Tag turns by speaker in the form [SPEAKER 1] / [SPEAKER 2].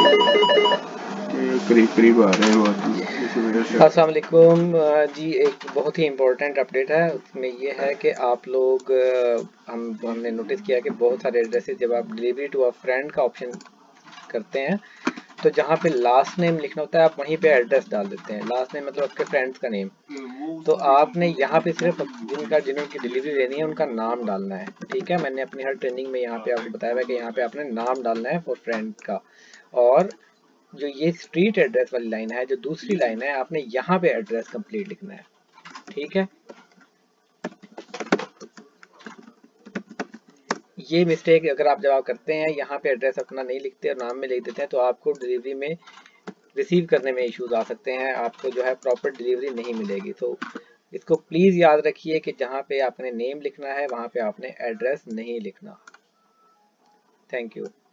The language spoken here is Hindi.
[SPEAKER 1] करीब करीब आ रहे हैं।
[SPEAKER 2] अस्सलाम वालेकुम जी, एक बहुत ही इम्पोर्टेंट अपडेट है। उसमें ये है कि आप लोग हमने नोटिस किया कि बहुत सारे एड्रेसेस जब आप डिलीवरी टू अ फ्रेंड का ऑप्शन करते हैं तो जहाँ पे लास्ट नेम लिखना होता है आप वहीं पे एड्रेस डाल देते हैं। लास्ट नेम मतलब आपके फ्रेंड्स का नेम। तो आपने यहाँ पे सिर्फ जिनकी डिलीवरी लेनी है उनका नाम डालना है। ठीक है, मैंने अपनी हर ट्रेनिंग में यहाँ पे आपको बताया हुआ है कि यहाँ पे आपने नाम डालना है फॉर फ्रेंड का। और जो ये स्ट्रीट एड्रेस वाली लाइन है, जो दूसरी लाइन है, आपने यहाँ पे एड्रेस कंप्लीट लिखना है। ठीक है, ये मिस्टेक अगर आप जब आप करते हैं यहाँ पे एड्रेस अपना नहीं लिखते और नाम में लिख देते हैं तो आपको डिलीवरी में रिसीव करने में इश्यूज आ सकते हैं, आपको जो है प्रॉपर डिलीवरी नहीं मिलेगी। तो इसको प्लीज़ याद रखिए कि जहाँ पे आपने नेम लिखना है वहाँ पे आपने एड्रेस नहीं लिखना। Thank you.